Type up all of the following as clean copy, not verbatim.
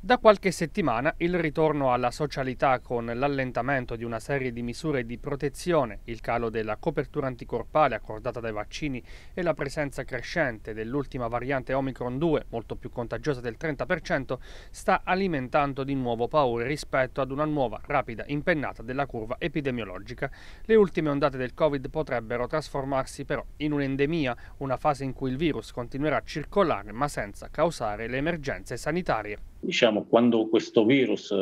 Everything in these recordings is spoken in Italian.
Da qualche settimana il ritorno alla socialità con l'allentamento di una serie di misure di protezione, il calo della copertura anticorpale accordata dai vaccini e la presenza crescente dell'ultima variante Omicron 2, molto più contagiosa del 30%, sta alimentando di nuovo paure rispetto ad una nuova rapida impennata della curva epidemiologica. Le ultime ondate del Covid potrebbero trasformarsi però in un'endemia, una fase in cui il virus continuerà a circolare ma senza causare le emergenze sanitarie. Diciamo, quando questo virus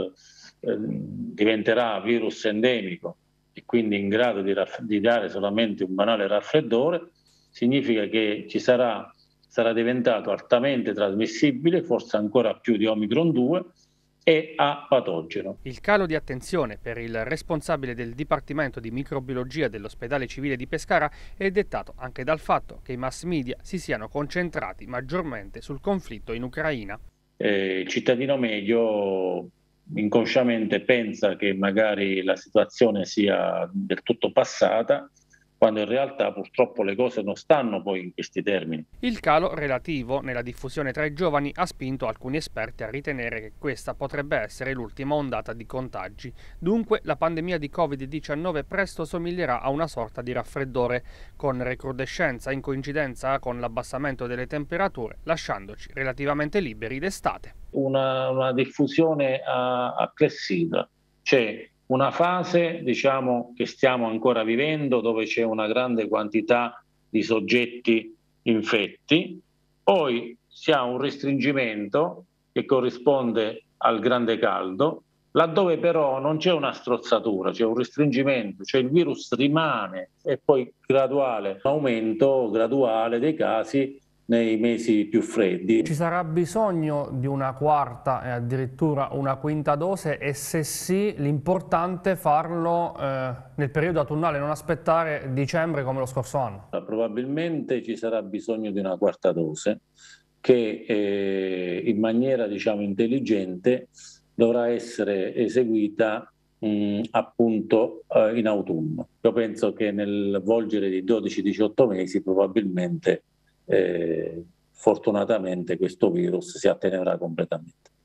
diventerà virus endemico e quindi in grado di dare solamente un banale raffreddore, significa che sarà diventato altamente trasmissibile, forse ancora più di Omicron 2, e apatogeno. Il calo di attenzione per il responsabile del Dipartimento di Microbiologia dell'Ospedale Civile di Pescara è dettato anche dal fatto che i mass media si siano concentrati maggiormente sul conflitto in Ucraina. Il cittadino medio inconsciamente pensa che magari la situazione sia del tutto passata, quando in realtà purtroppo le cose non stanno poi in questi termini. Il calo relativo nella diffusione tra i giovani ha spinto alcuni esperti a ritenere che questa potrebbe essere l'ultima ondata di contagi. Dunque la pandemia di Covid-19 presto somiglierà a una sorta di raffreddore, con recrudescenza in coincidenza con l'abbassamento delle temperature, lasciandoci relativamente liberi d'estate. Una diffusione a clessidra. C'è una fase, diciamo, che stiamo ancora vivendo, dove c'è una grande quantità di soggetti infetti, poi si ha un restringimento che corrisponde al grande caldo, laddove però non c'è una strozzatura, c'è un restringimento, cioè il virus rimane e poi graduale aumento graduale dei casi nei mesi più freddi. Ci sarà bisogno di una quarta e addirittura una quinta dose, e se sì, l'importante è farlo nel periodo autunnale, non aspettare dicembre come lo scorso anno. Probabilmente ci sarà bisogno di una quarta dose che in maniera, diciamo, intelligente dovrà essere eseguita appunto in autunno. Io penso che nel volgere di 12-18 mesi probabilmente fortunatamente questo virus si attenuerà completamente.